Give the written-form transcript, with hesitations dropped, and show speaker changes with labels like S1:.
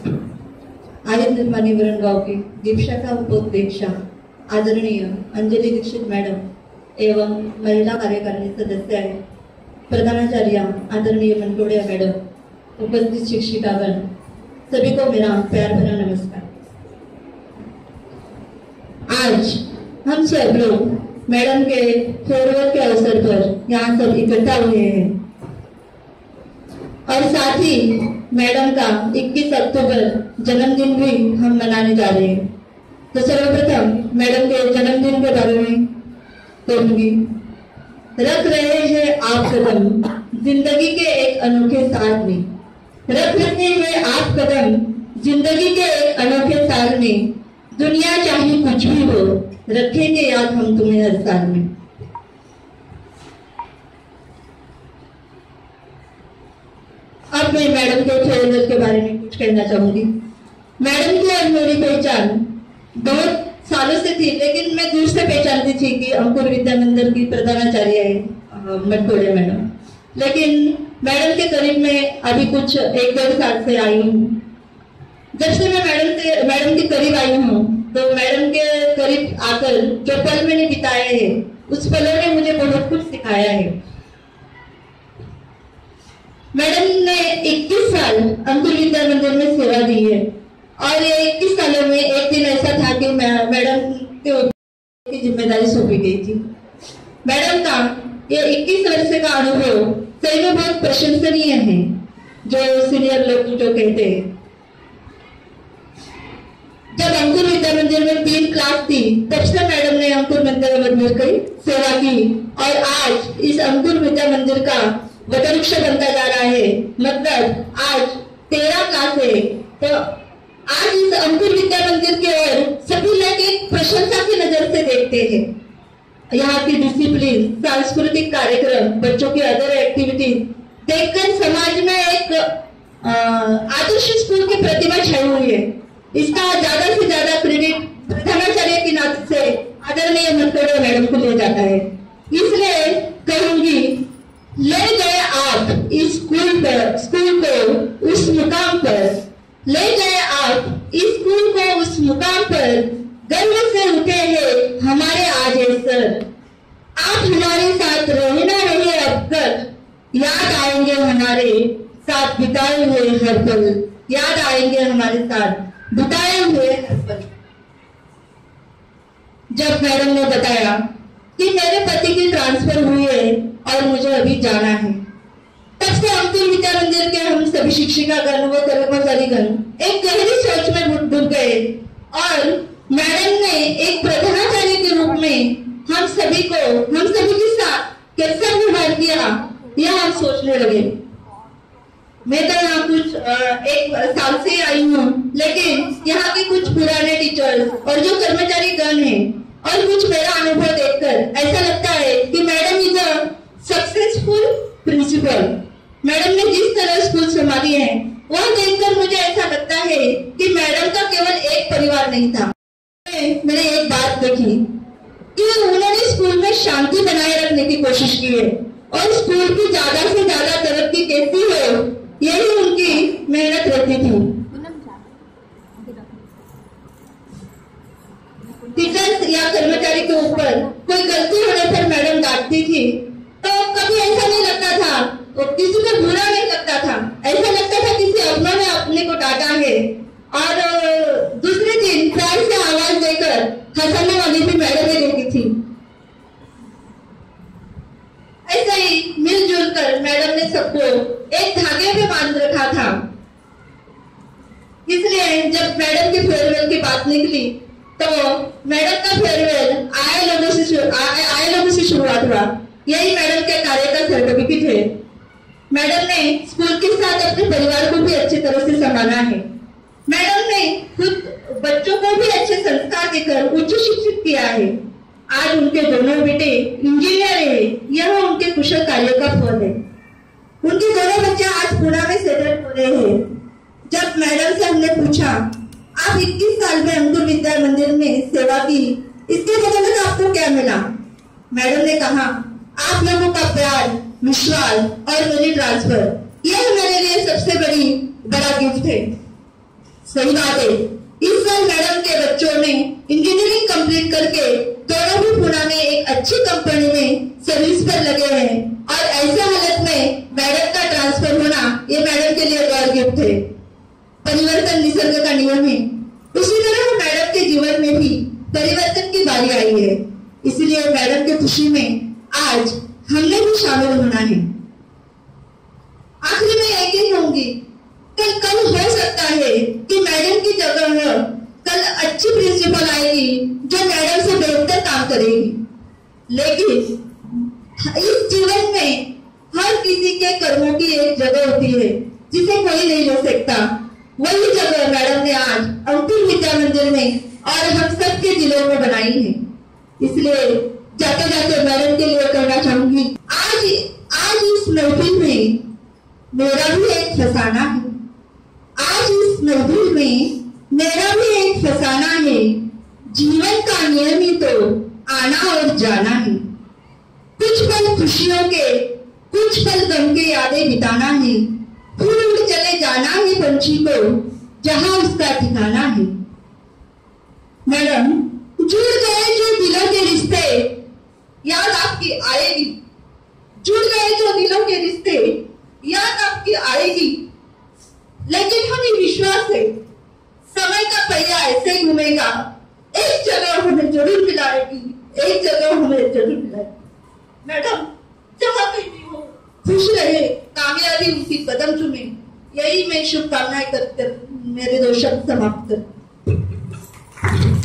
S1: आहेत निर्माणी वरणगाव की दीक्षा का उपोत्प्रेक्षा आदरणीय अंजलि दीक्षित मैडम एवं महिला कार्यकारिणी सदस्य है प्रधानाचार्य आदरणीय मनकोड़िया मैडम, उपस्थित शिक्षिकागण, सभी को मेरा प्यार भरा नमस्कार। आज हम सब लोग मैडम के फेयरवेल के अवसर पर यहाँ सब इकट्ठा हुए हैं और साथ ही मैडम का 21 अक्टूबर जन्मदिन भी हम मनाने जा रहे हैं। तो सर्वप्रथम मैडम के जन्मदिन के बारे में कहूंगी। रख रहे हैं आप कदम जिंदगी के एक अनोखे साल में, रख रहे हैं आप कदम जिंदगी के एक अनोखे साल में, दुनिया चाहे कुछ भी हो रखेंगे याद हम तुम्हें हर साल में। अब मैं मैडम के फेयरवेल के बारे में कुछ कहना चाहूंगी। मैडम की और मेरी पहचान बहुत सालों से थी, लेकिन मैं दूर से पहचानती थी कि अंकुर विद्या मंदिर की प्रधानाचार्य है मनकोड़िया मैडम, लेकिन मैडम के करीब में अभी कुछ 1-1.5 साल से आई हूँ। जब से मैं मैडम के करीब आई हूँ तो मैडम के करीब आकर जो पल मैंने बिताए हैं उस पलों ने मुझे बहुत कुछ सिखाया है। मैडम ने 21 साल अंकुर विद्या मंदिर में सेवा दी है और ये 21 सालों में एक दिन ऐसा था कि मैडम की जिम्मेदारी सौंपी गई थी। मैडम का ये 21 वर्ष का अनुभव सही में बहुत प्रशंसनीय है, जो सीनियर लोग जो कहते हैं। जब अंकुर विद्या मंदिर में 3 क्लास थी तब से मैडम ने अंकुर विद्या मंदिर की सेवा की और आज इस अंकुर विद्या मंदिर का वटवृक्ष बनता जा रहा है। मतलब आज 13 क्लास है, तो आज इस अंकुर विद्या मंदिर की ओर सभी लोग एक प्रशंसा की नजर से देखते हैं। यहाँ की डिसिप्लिन, सांस्कृतिक कार्यक्रम, बच्चों की अदर एक्टिविटीज देखकर समाज में एक आदर्श स्कूल की प्रतिमा छाई हुई है। इसका ज्यादा से ज्यादा क्रेडिट प्रधानाचार्य के नाते से आदरणीय मनकोड़िया मैडम को लिया जाता है। इसलिए कहूंगी, ले गए आप इस स्कूल को उस मुकाम पर, ले गए आप इस स्कूल को उस मुकाम पर, गर्व से उठे हैं हमारे आज सर। आप हमारे साथ रहे ना रहे अब तक, याद आएंगे हमारे साथ बिताए हुए हर पल, याद आएंगे हमारे साथ बिताए हुए हर पल। जब मैडम ने बताया कि मेरे पति की ट्रांसफर हुई है और मुझे अभी जाना है, तब से अंकुर विद्या मंदिर के हम सभी शिक्षिकागण व कर्मचारीगण एक गहरी सोच में डूब गए और मैडम ने एक प्रधानाचार्य के रूप में हम सभी के साथ कैसा व्यवहार किया यह हम सोचने लगे। मैं तो यहाँ कुछ 1 साल से आई हूँ, लेकिन यहाँ के कुछ पुराने टीचर्स और जो कर्मचारी गण हैं और कुछ मेरा अनुभव देखकर ऐसा लगता है कि madam is a successful principal. Madam ने जिस तरह स्कूल संभाली है वह देखकर मुझे ऐसा लगता है कि मैडम का केवल एक परिवार नहीं था। मैंने एक बात देखी कि उन्होंने स्कूल में शांति बनाए रखने की कोशिश की है और स्कूल की ज्यादा से ज्यादा तरक्की कैसी हो यही उनकी मेहनत रहती थी। टीचर्स या कर्मचारी के ऊपर कोई गलती होने पर मैडम डांटती थी तो कभी ऐसा नहीं लगता था, किसी को बुरा नहीं लगता था, ऐसा लगता था किसी अपनों ने अपने को डांटा है। और दूसरे दिन प्यार से आवाज देकर हंसाने वाली भी मैडम ही रहती थी। ऐसे ही मिलजुल कर मैडम ने सबको एक धागे में बांध रखा था। इसलिए जब मैडम के फेयरवेल की बात निकली तो मैडम का फेयरवेल आए लोगों से शुरुआत हुआ। यही मैडम के कार्य का सर्टिफिकेट है। मैडम ने स्कूल के साथ अपने परिवार को भी अच्छी तरह से संभाला है। मैडम ने खुद बच्चों को भी अच्छे संस्कार देकर उच्च शिक्षित किया है। आज उनके दोनों बेटे इंजीनियर है, यह उनके कुशल कार्य का फल है। उनके दोनों बच्चे आज पुणे में सेटल हो रहे हैं। जब मैडम से हमने पूछा, आप 21 साल में अंकुर विद्या मंदिर में सेवा की, इसके बदले आपको क्या मिला? मैडम ने कहा, आप लोगों का प्यार, विश्वास और मेरी ट्रांसफर, यह मेरे लिए सबसे बड़ा गिफ्ट है। सही बात है। इस साल मैडम के बच्चों ने इंजीनियरिंग कंप्लीट करके दोनों भी पुणे में एक अच्छी कंपनी में सर्विस पर लगे हैं और ऐसे हालत में मैडम का ट्रांसफर होना ये मैडम के लिए गौर गिफ्ट है। परिवर्तन निसर्ग का नियम है, उसी तरह मैडम के जीवन में भी परिवर्तन की बारी आई है। इसलिए मैडम की खुशी में आज हमने भी शामिल होना है। आखिर में एक ही कहूंगी, कल हो सकता है कि मैडम की जगह कल अच्छी प्रिंसिपल आएगी जो मैडम से बेहतर काम करेगी, लेकिन इस जीवन में हर किसी के कर्मों की एक जगह होती है जिसे कोई नहीं ले सकता। वही जगह मैडम ने आज अंकुर विद्या मंदिर में और हम सबके जिलों में बनाई है। इसलिए जाते जाते मैडम के लिए कहना चाहूंगी, आज इस महफिल में मेरा भी एक फसाना है। आज इस महफिल में मेरा भी एक फसाना है। जीवन का नियम ही तो आना और जाना है। कुछ पल खुशियों के, कुछ पल गम के यादें बिताना है। फिर उड़ चले जाना है पंछी को जहां उसका ठिकाना है। मैडम, जुड़ गए जो दिलों के रिश्ते याद आपकी आएगी। जुड़ गए जो दिलों के रिश्ते याद आपकी आएगी, लेकिन हमें विश्वास है समय का पहिया ऐसे घूमेगा, एक जगह हमें जरूर मिलाएगी, एक जगह हमें जरूर मिलाएगी। मैडम, जहाँ कहीं भी हो खुश रहे, कामयाबी उनकी कदम चूमे, यही मैं शुभकामनाएं करते मेरे 2 शब्द समाप्त करती।